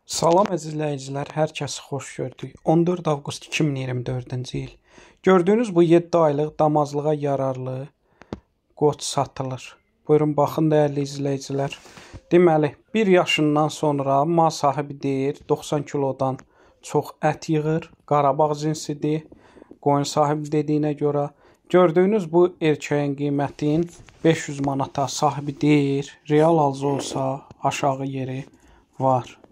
Salam əziz izləyicilər, hər kəsi xoş gördük. 14 avqust 2024-cü il. Gördüyünüz bu 7 aylıq damazlığa yararlı qoç satılır. Buyurun baxın dəyərli izləyicilər. Deməli, 1 yaşından sonra mal sahibi deyir 90 kilodan çox ət yığır. Qarabağ cinsidir. Qoyun sahibi dediyinə görə. Gördüyünüz bu erkəyin qiymətin 500 manata sahibi deyir. Real alıcı olsa aşağı yeri var.